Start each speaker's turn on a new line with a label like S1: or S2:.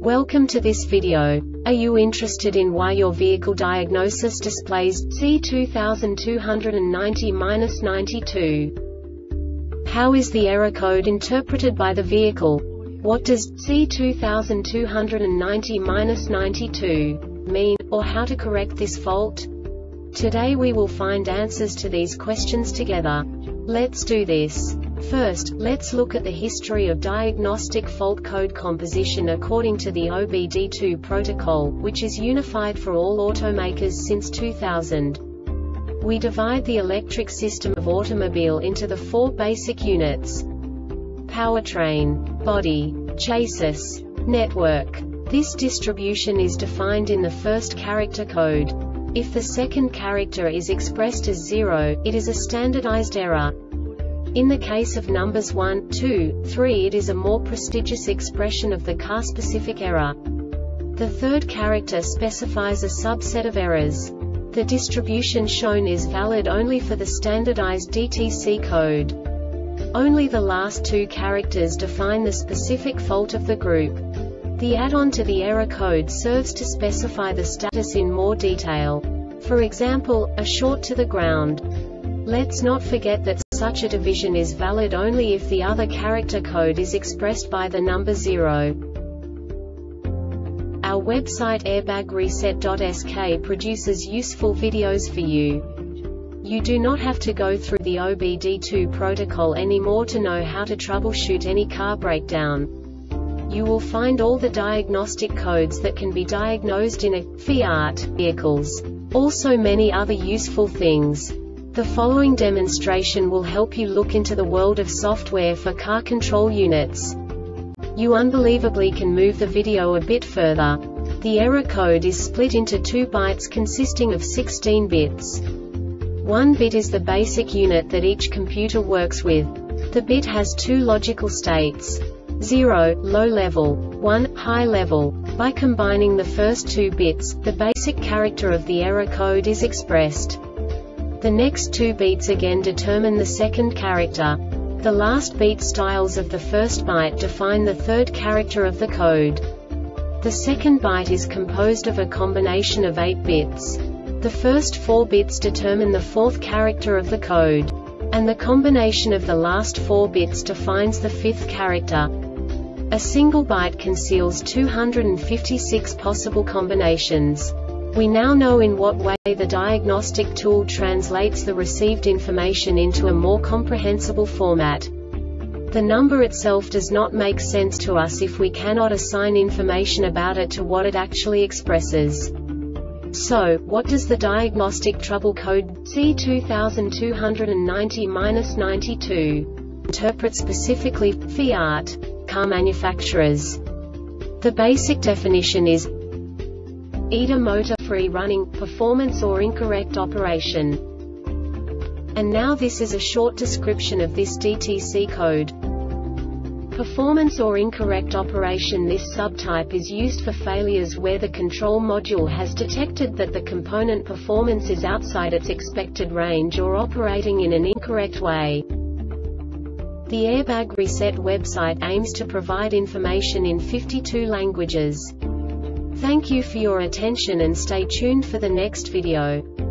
S1: Welcome to this video. Are you interested in why your vehicle diagnosis displays C2290-92? How is the error code interpreted by the vehicle? What does C2290-92 mean, or how to correct this fault? Today we will find answers to these questions together. Let's do this. First, let's look at the history of diagnostic fault code composition according to the OBD2 protocol, which is unified for all automakers since 2000. We divide the electric system of automobile into the four basic units: powertrain, body, chassis, network. This distribution is defined in the first character code. If the second character is expressed as 0, it is a standardized error. In the case of numbers 1, 2, 3, it is a more prestigious expression of the car-specific error. The third character specifies a subset of errors. The distribution shown is valid only for the standardized DTC code. Only the last two characters define the specific fault of the group. The add-on to the error code serves to specify the status in more detail. For example, a short to the ground. Let's not forget that such a division is valid only if the other character code is expressed by the number 0. Our website airbagreset.sk produces useful videos for you. You do not have to go through the OBD2 protocol anymore to know how to troubleshoot any car breakdown. You will find all the diagnostic codes that can be diagnosed in a Fiat vehicles. Also many other useful things. The following demonstration will help you look into the world of software for car control units. You unbelievably can move the video a bit further. The error code is split into 2 bytes consisting of 16 bits. 1 bit is the basic unit that each computer works with. The bit has 2 logical states: 0, low level, 1, high level. By combining the first 2 bits, the basic character of the error code is expressed. The next 2 beats again determine the second character. The last beat styles of the first byte define the third character of the code. The second byte is composed of a combination of 8 bits. The first 4 bits determine the fourth character of the code. And the combination of the last 4 bits defines the fifth character. A single byte conceals 256 possible combinations. We now know in what way the diagnostic tool translates the received information into a more comprehensible format. The number itself does not make sense to us if we cannot assign information about it to what it actually expresses. So, what does the diagnostic trouble code C2290-92 interpret specifically for Fiat car manufacturers? The basic definition is either motor-free running, performance or incorrect operation. And now this is a short description of this DTC code. Performance or incorrect operation. This subtype is used for failures where the control module has detected that the component performance is outside its expected range or operating in an incorrect way. The Airbag Reset website aims to provide information in 52 languages. Thank you for your attention and stay tuned for the next video.